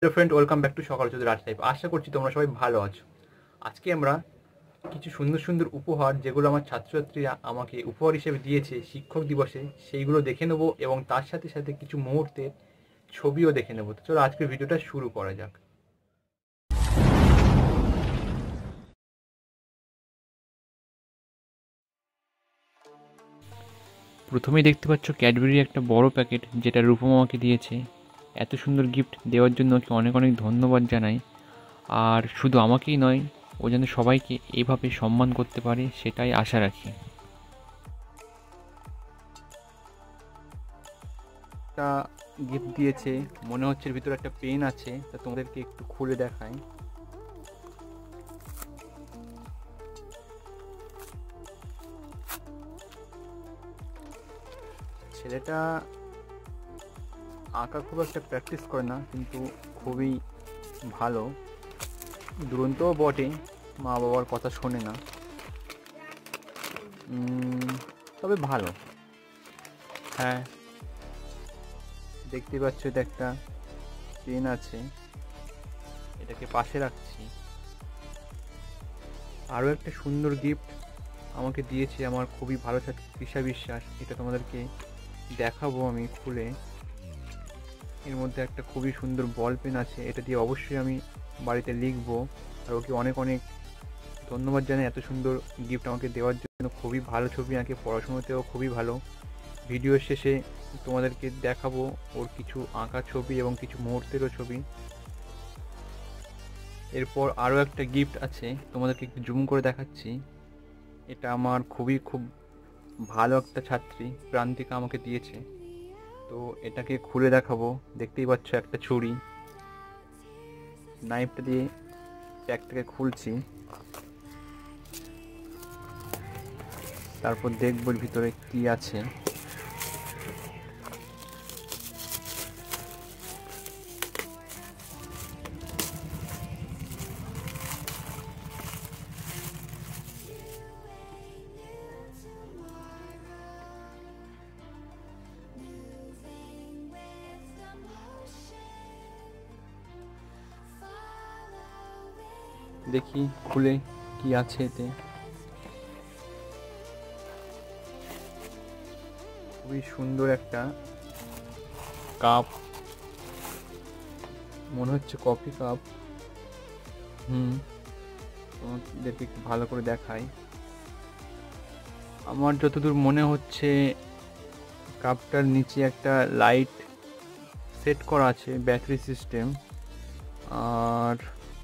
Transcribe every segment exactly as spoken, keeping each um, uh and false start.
Hello friend, welcome back to Sakal Chowdhury art life. আশা করছি তোমরা সবাই ভালো আছো। আজকে আমরা কিছু সুন্দর সুন্দর উপহার, যেগুলো আমার ছাত্রছাত্রীরা আমাকে উপহার হিসেবে দিয়েছে শিক্ষক দিবসে, সেইগুলো দেখে নেব এবং তার সাথে সাথে কিছু মুহূর্তের ছবিও দেখে নেব। তো চলো আজকের ভিডিওটা শুরু করা যাক। প্রথমেই দেখতে পাচ্ছ ক্যাডবেরির একটা বড় প্যাকেট, যেটা রূপম আমাকে দিয়েছে। এত সুন্দর গিফট দেওয়ার জন্য ওকে অনেক অনেক ধন্যবাদ জানাই। আর শুধু আমাকেই নয়, ও যেন সবাইকে এইভাবে সম্মান করতে পারে সেটাই আশা রাখি। একটা গিফট দিয়েছে, মনে হচ্ছে এর ভিতরে একটা পেন আছে, তা তোমাদেরকে একটু খুলে দেখাই। ছেলেটা আঁকা খুব একটা প্র্যাকটিস করে না, কিন্তু খুবই ভালো, দুরন্তও বটে, মা বাবার কথা শোনে না, তবে ভালো। হ্যাঁ, দেখতে পাচ্ছ এটা একটা পেন আছে, এটাকে পাশে রাখছি। আরও একটা সুন্দর গিফট আমাকে দিয়েছে আমার খুবই ভালো ছাত্রী তৃষা বিশ্বাস। এটা তোমাদেরকে দেখাবো আমি খুলে। এর মধ্যে একটা খুবই সুন্দর বল পেন আছে, এটা দিয়ে অবশ্যই আমি বাড়িতে লিখবো। আর ওকে অনেক অনেক ধন্যবাদ জানাই এত সুন্দর গিফট আমাকে দেওয়ার জন্য। খুবই ভালো ছবি আঁকে, পড়াশোনাতেও খুবই ভালো। ভিডিওর শেষে তোমাদেরকে দেখাবো ওর কিছু আঁকা ছবি এবং কিছু মুহূর্তেরও ছবি। এরপর আরও একটা গিফট আছে, তোমাদেরকে একটু জুম করে দেখাচ্ছি। এটা আমার খুবই খুব ভালো একটা ছাত্রী প্রান্তিকা আমাকে দিয়েছে, তো এটাকে খুলে দেখাবো। দেখতেই পাচ্ছ একটা ছুরি, নাইফটা দিয়ে প্যাকটাকে খুলছি, তারপর দেখবো এর ভিতরে কি আছে। দেখি খুলে কি আছে এতে। খুবই সুন্দর একটা কাপ, মনে হচ্ছে কফি কাপ। হুম তোমাদেরকে একটু ভালো করে দেখাই। আমার যতদূর মনে হচ্ছে কাপটার নিচে একটা লাইট সেট করা আছে, ব্যাটারি সিস্টেম। আর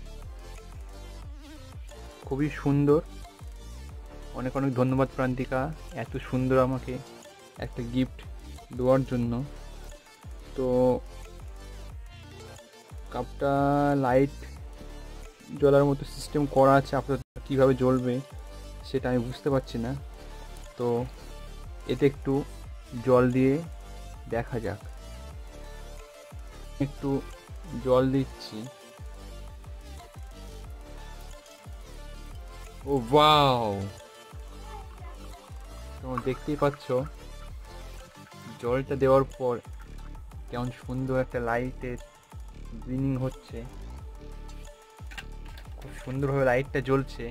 খুবই সুন্দর, অনেক অনেক ধন্যবাদ প্রান্তিকা এত সুন্দর আমাকে একটা গিফট দেওয়ার জন্য। তো কাপটা লাইট জ্বলার মতো সিস্টেম করা আছে, আপনার কীভাবে জ্বলবে সেটা আমি বুঝতে পারছি না। তো এতে একটু জল দিয়ে দেখা যাক। একটু জল দিচ্ছি। ও ওয়াও, তোমরা দেখতেই পাচ্ছ জলটা দেওয়ার পর কেমন সুন্দর একটা লাইটের গ্লিনিং হচ্ছে, খুব সুন্দরভাবে লাইটটা জ্বলছে।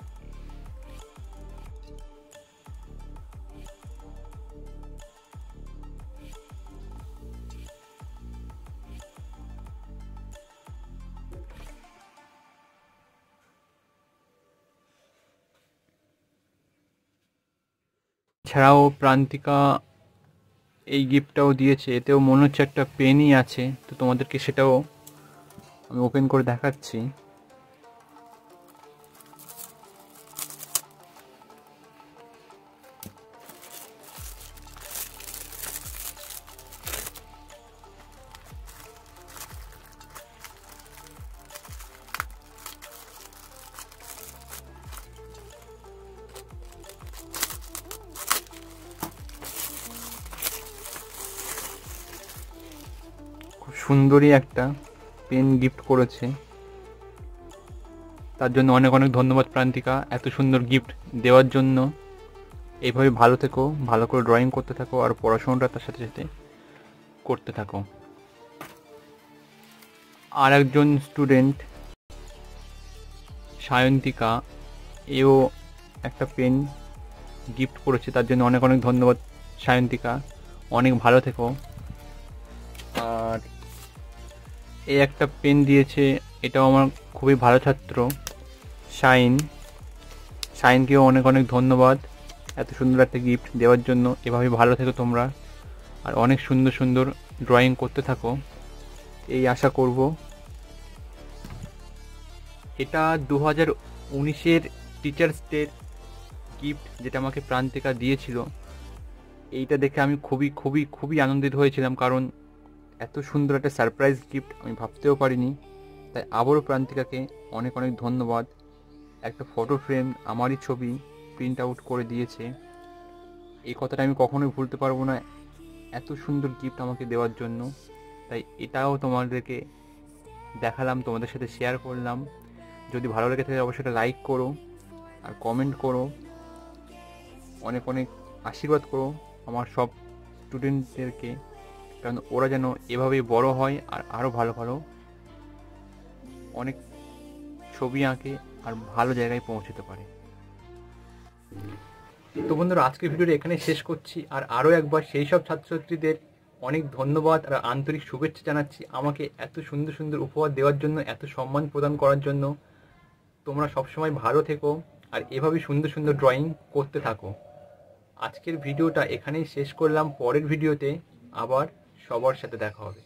এছাড়াও প্রান্তিকা এই গিফটটাও দিয়েছে, এতেও মনে হচ্ছে একটা পেনই আছে, তো তোমাদেরকে সেটাও আমি ওপেন করে দেখাচ্ছি। সুন্দরী একটা পেন গিফট করেছে, তার জন্য অনেক অনেক ধন্যবাদ প্রান্তিকা এত সুন্দর গিফট দেওয়ার জন্য। এইভাবে ভালো থেকো, ভালো করে ড্রয়িং করতে থাকো আর পড়াশোনাটা তার সাথে সাথে করতে থাকো। আর একজন স্টুডেন্ট সায়ন্তিকা, এও একটা পেন গিফট করেছে, তার জন্য অনেক অনেক ধন্যবাদ সায়ন্তিকা, অনেক ভালো থেকো। আর এই একটা পেন দিয়েছে, এটাও আমার খুবই ভালো ছাত্র শাইন, শাইনকেও অনেক অনেক ধন্যবাদ এত সুন্দর একটা গিফট দেওয়ার জন্য। এভাবে ভালো থেকো তোমরা, আর অনেক সুন্দর সুন্দর ড্রয়িং করতে থাকো, এই আশা করব। এটা দু হাজার উনিশের টিচার্স ডের গিফট, যেটা আমাকে প্রান্তিকা দিয়েছিল। এইটা দেখে আমি খুবই খুবই খুবই আনন্দিত হয়েছিলাম, কারণ এত সুন্দর একটা সারপ্রাইজ গিফট আমি ভাবতেও পারিনি। তাই আবারও প্রান্তিকাকে অনেক অনেক ধন্যবাদ। একটা ফটো ফ্রেম আমারই ছবি প্রিন্ট আউট করে দিয়েছে, এই কথাটা আমি কখনোই ভুলতে পারবো না, এত সুন্দর গিফট আমাকে দেওয়ার জন্য। তাই এটাও তোমাদেরকে দেখালাম, তোমাদের সাথে শেয়ার করলাম। যদি ভালো লেগে থাকে অবশ্যই একটা লাইক করো আর কমেন্ট করো, অনেক অনেক আশীর্বাদ করো আমার সব স্টুডেন্টদেরকে, কারণ ওরা যেন এভাবেই বড় হয় আর আরও ভালো ভালো অনেক ছবি আঁকে আর ভালো জায়গায় পৌঁছতে পারে। তো বন্ধুরা, আজকের ভিডিওটা এখানে শেষ করছি। আর আরও একবার সেই সব ছাত্রছাত্রীদের অনেক ধন্যবাদ আর আন্তরিক শুভেচ্ছা জানাচ্ছি আমাকে এত সুন্দর সুন্দর উপহার দেওয়ার জন্য, এত সম্মান প্রদান করার জন্য। তোমরা সবসময় ভালো থেকো আর এভাবেই সুন্দর সুন্দর ড্রয়িং করতে থাকো। আজকের ভিডিওটা এখানেই শেষ করলাম, পরের ভিডিওতে আবার সবার সাথে দেখা হবে।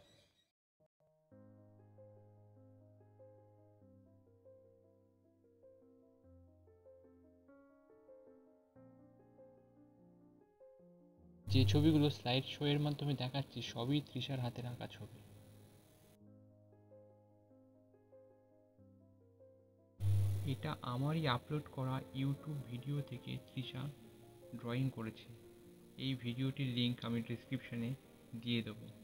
যে ছবিগুলো স্লাইড শো এর মাধ্যমে দেখাচ্ছি সবই তৃষার হাতের আঁকা ছবি। এটা আমারই আপলোড করা ইউটিউব ভিডিও থেকে তৃষা ড্রয়িং করেছে। এই ভিডিওটির লিঙ্ক আমি ডিসক্রিপশনে দিয়ে দেবো।